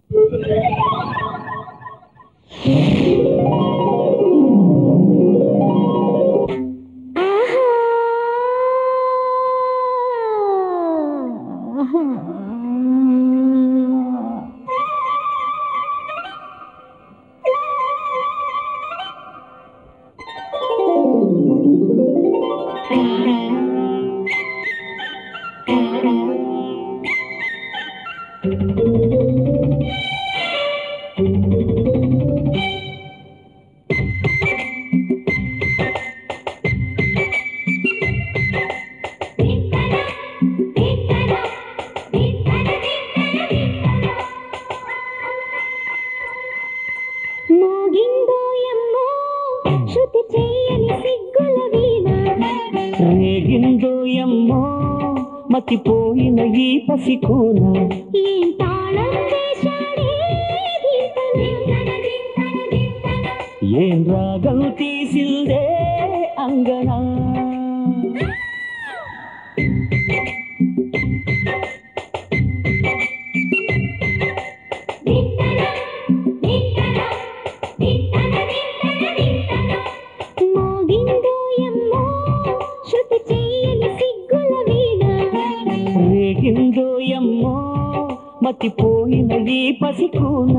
శృతి చేయని సిగ్గుల వీణ రేగిందోయమ్మో మతిపోయిన ఈ పసికోన ఏం తాళం వేశాడే ఏం రాగం తీసిందే అంగనా మోగిందోయమ్మో శృతి చేయని సిగ్గుల వీణ రేగిందోయమ్మో మతిపోయిన ఈ పసికోన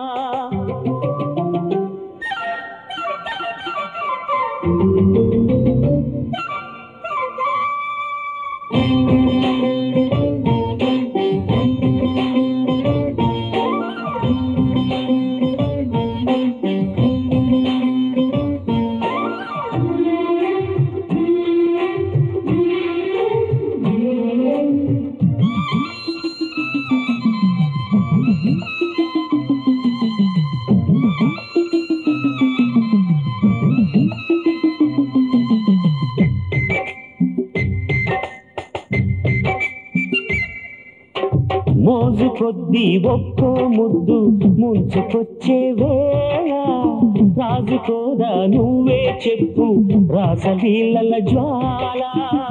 మోజు కొద్దీ ఒక్కో ముద్దు ముంచుకొచ్చే వేళ రాజుకోదా నువ్వే చెప్పు రాసలీలల జ్వాల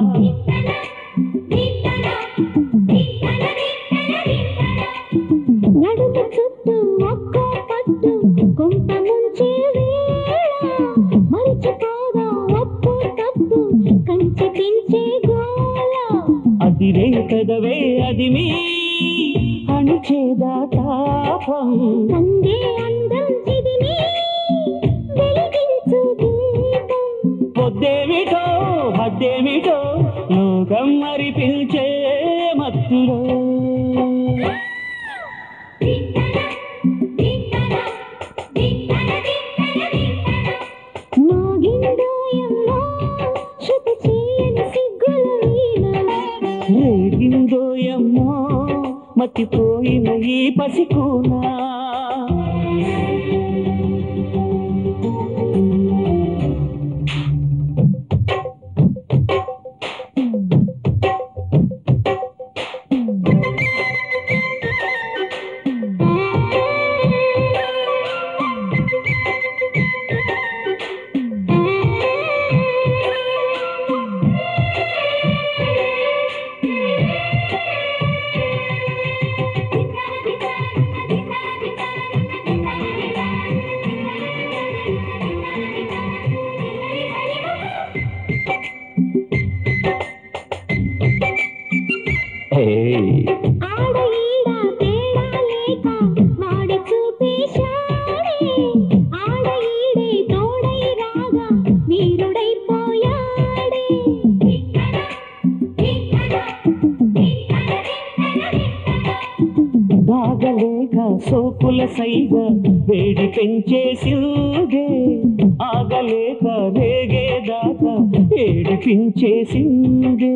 నడుము చుట్టూ ఒక్కో పట్టు కొంత ముంచే వేళ మరిచిపోదా ఒక్కో తప్పు కంచి పెంచే గోల అదిరే కదవే అది మీ అణిచేదా తాపం అందే అందం చిదిమి వెలిగించు దీపం పొద్దేమిటో మధ్యేమిటో లోకం మరి పిలిచే మత్తులో మోగిందోయమ్మో శృతి చేయని సిగ్గుల వీణ రేగిందోయమ్మో మతిపోయిన ఈ పసికోన ఆడ ఈడ తేడా లేక వాడి చూపేశాడే ఆడ ఈడే తోడై రాగా వీరుడైపోయాడే దాగలేక సోకుల సైగ వేడి పెంచేసిందే ఆగలేక రేగేదాకా ఏడిపించేసిందే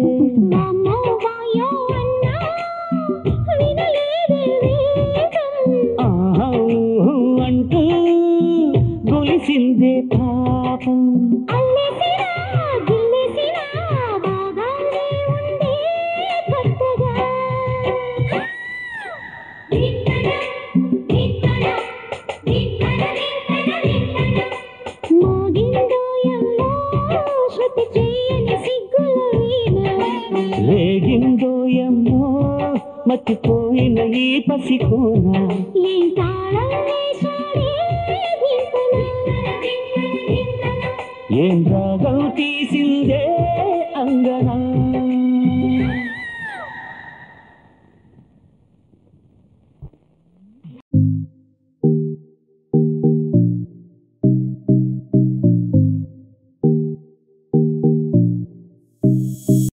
అంటూ గొలిసిందే పాపం మోగిందోయమ్మో శృతి చేయని సిగ్గుల వీణ రేగిందోయమ్మో మతిపోయిన ఈ పసికోన ఏం రాగం తీసిందే అంగనా